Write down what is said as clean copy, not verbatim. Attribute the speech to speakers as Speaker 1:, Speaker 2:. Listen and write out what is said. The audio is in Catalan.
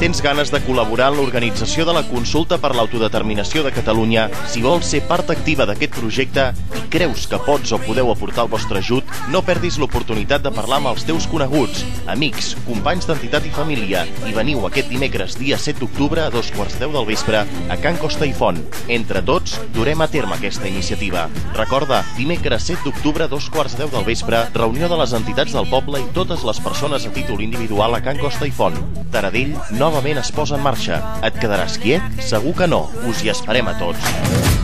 Speaker 1: tens ganes de col·laborar en l'organització de la consulta per l'autodeterminació de Catalunya, si vols ser part activa d'aquest projecte i creus que pots o podeu aportar el vostre ajut, no perdis l'oportunitat de parlar amb els teus coneguts, amics, companys d'entitat i família i veniu aquest dimecres dia 7 d'octubre a 2:15 del vespre a Can Costa i Font. Entre tots, durem a terme aquesta iniciativa. Recorda, dimecres 7 d'octubre a 2:15 del vespre, reunió de les entitats del poble i totes les persones a títol individual a Can Costa i Font. Taradell novament es posa en marxa. Et quedaràs quiet? Segur que no. Us hi esperem a tots.